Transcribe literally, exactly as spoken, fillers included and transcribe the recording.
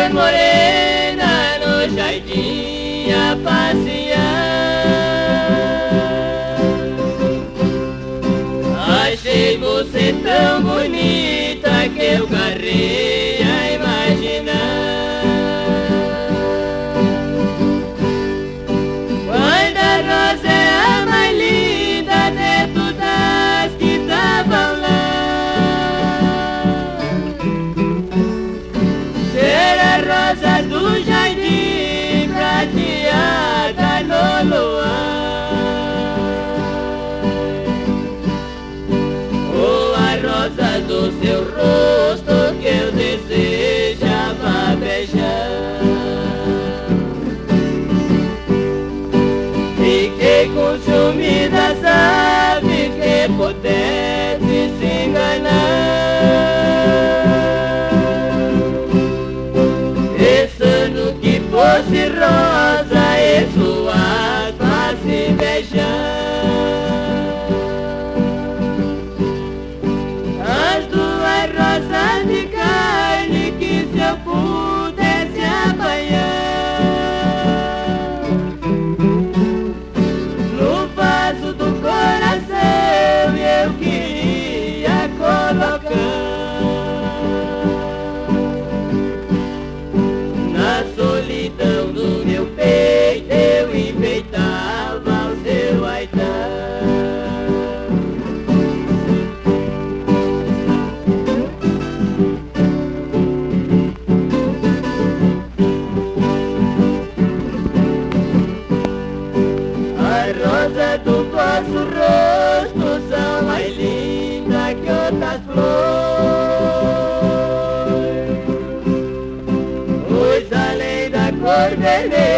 morena no jardim a passear. Achei você tão bonita que eu garrei a imaginar. Quando a rosa é a mais linda de todas que estavam lá, será rosa do jardim prateada no luar, ou a rosa do seu rosto que eu desejava beijar. Fiquei com ciúme das aves que pudesse se enganar, pensando que fosse rosa e suas face beijar. As duas rosas de carne que se eu pudesse apanhar no vaso do coração, eu queria colocar. Na solidão do meu peito eu enfeitava o seu altar. As rosas do vosso rosto são mais lindas que outras flores, pois além da cor vermelha